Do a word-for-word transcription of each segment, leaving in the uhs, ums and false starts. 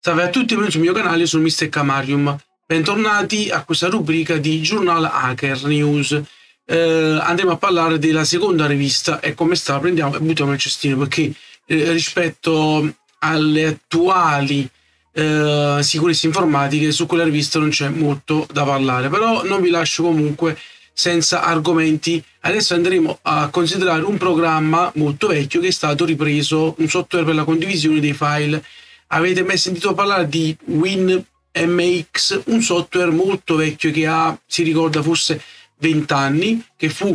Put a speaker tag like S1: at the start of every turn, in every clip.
S1: Salve a tutti, benvenuti sul mio canale, sono mister Camarium. Bentornati a questa rubrica di Journal Hacker News. Eh, andremo a parlare della seconda rivista e come sta, prendiamo e buttiamo nel cestino, perché eh, rispetto alle attuali eh, sicurezze informatiche su quella rivista non c'è molto da parlare, però non vi lascio comunque senza argomenti. Adesso andremo a considerare un programma molto vecchio che è stato ripreso, un software per la condivisione dei file. Avete mai sentito parlare di WinMX, un software molto vecchio che ha, si ricorda, forse venti anni, che fu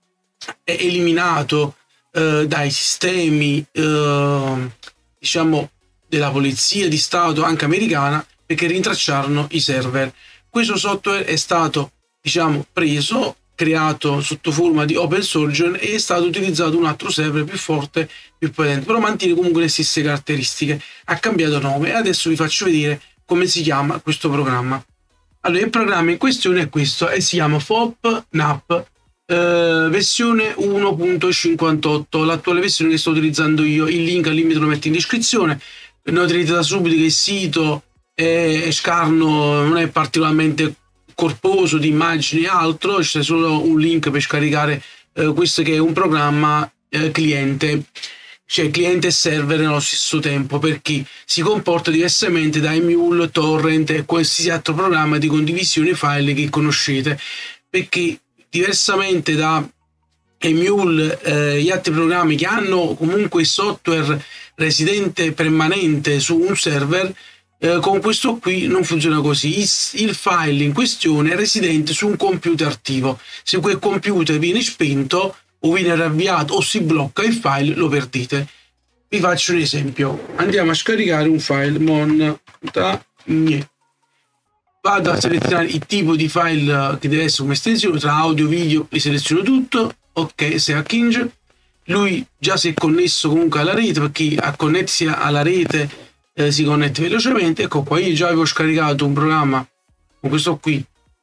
S1: eliminato eh, dai sistemi eh, diciamo della polizia di Stato anche americana, perché rintracciarono i server. Questo software è stato diciamo preso, creato sotto forma di open source e è stato utilizzato un altro server più forte, più potente, però mantiene comunque le stesse caratteristiche. Ha cambiato nome e adesso vi faccio vedere come si chiama questo programma. Allora, il programma in questione è questo e si chiama FOPNAP eh, versione uno punto cinquantotto, l'attuale versione che sto utilizzando io. Il link al limite lo metto in descrizione. Noterete da subito che il sito è scarno, non è particolarmente corposo di immagini e altro, c'è solo un link per scaricare eh, questo che è un programma eh, cliente, cioè cliente e server nello stesso tempo, perché si comporta diversamente da Emule, Torrent e qualsiasi altro programma di condivisione file che conoscete, perché diversamente da Emule eh, gli altri programmi che hanno comunque il software residente permanente su un server, Eh, con questo qui non funziona così. Il, il file in questione è residente su un computer attivo. Se quel computer viene spento o viene ravviato o si blocca il file, lo perdete. Vi faccio un esempio. Andiamo a scaricare un file montagne. Vado a selezionare il tipo di file che deve essere come estensione, tra audio, video, li seleziono tutto. Ok, se Hackinge. Lui già si è connesso comunque alla rete, perché a connettersi alla rete Eh, si connette velocemente. Ecco qua, io già avevo scaricato un programma con questo qui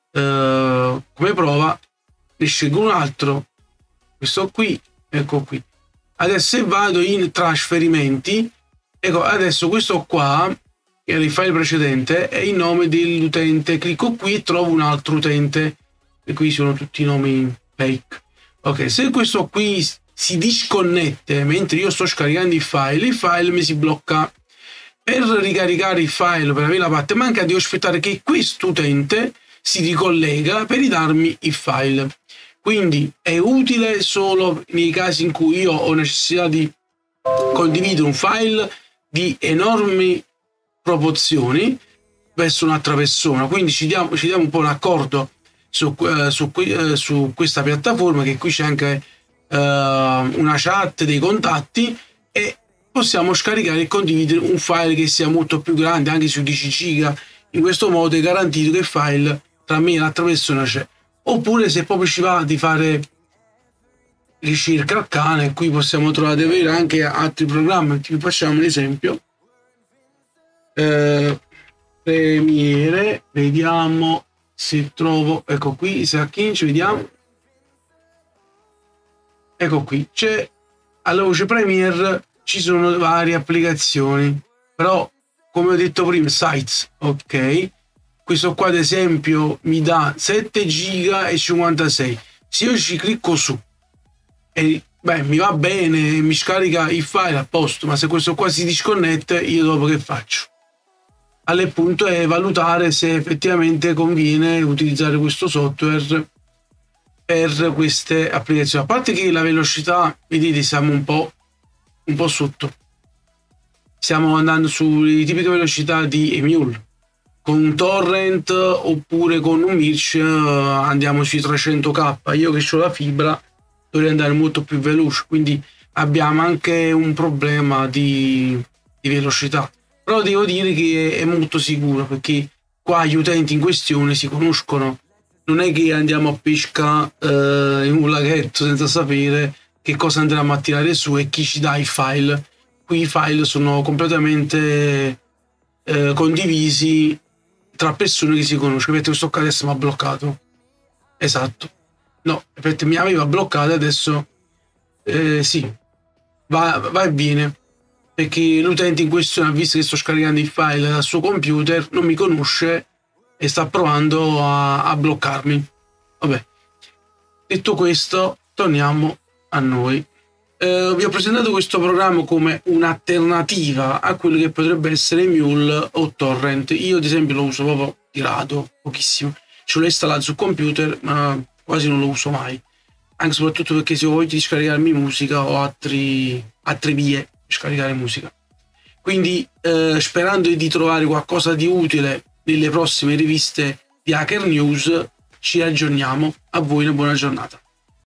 S1: eh, come prova, ne scelgo un altro, questo qui, ecco qui. Adesso se vado in trasferimenti, ecco adesso questo qua, che era il file precedente, è il nome dell'utente. Clicco qui e trovo un altro utente e qui sono tutti i nomi fake. Ok, se questo qui si disconnette mentre io sto scaricando il file, il file mi si blocca. Per ricaricare il file, per avere la parte mancata, devo aspettare che questo utente si ricollega per ridarmi il file. Quindi è utile solo nei casi in cui io ho necessità di condividere un file di enormi proporzioni verso un'altra persona. Quindi ci diamo, ci diamo un po' un accordo su, uh, su, uh, su questa piattaforma, che qui c'è anche uh, una chat dei contatti, e possiamo scaricare e condividere un file che sia molto più grande, anche su dieci giga. In questo modo è garantito che il file tra me e l'altra persona c'è. Oppure, se proprio ci va di fare ricerca al cane, qui possiamo trovare avere anche altri programmi. Vi facciamo un esempio. Eh, Premiere, vediamo se trovo, ecco qui, se Hackinge, vediamo. Ecco qui, c'è alla voce Premiere. Ci sono varie applicazioni, però come ho detto prima, sites, ok, questo qua ad esempio mi dà sette giga e cinquantasei. Se io ci clicco su e beh, mi va bene, mi scarica il file a posto, ma se questo qua si disconnette, io dopo che faccio? Al punto è valutare se effettivamente conviene utilizzare questo software per queste applicazioni. A parte che la velocità, vedete, siamo un po' un po' sotto, stiamo andando sulle tipiche velocità di Emule. Con un torrent oppure con un Mirch andiamo sui trecento k. Io che ho la fibra dovrei andare molto più veloce, quindi abbiamo anche un problema di, di velocità. Però devo dire che è molto sicuro, perché qua gli utenti in questione si conoscono. Non è che andiamo a pesca eh, in un laghetto senza sapere che cosa andremo a tirare su e chi ci dà i file. Qui i file sono completamente eh, condivisi tra persone che si conoscono. Vedete, questo qua adesso mi ha bloccato. Esatto. No, perché mi aveva bloccato, adesso eh, sì, va, va e viene. perché l'utente in questione ha visto che sto scaricando il file dal suo computer, non mi conosce e sta provando a, a bloccarmi. Vabbè, detto questo, torniamo a noi. Eh, vi ho presentato questo programma come un'alternativa a quello che potrebbe essere Mule o Torrent. Io ad esempio lo uso proprio di rado, pochissimo. Ce l'ho installato sul computer, ma quasi non lo uso mai. Anche soprattutto perché se ho voglia di scaricarmi musica o altri, altre vie per scaricare musica. Quindi eh, sperando di trovare qualcosa di utile nelle prossime riviste di Hacker News, ci aggiorniamo. A voi una buona giornata.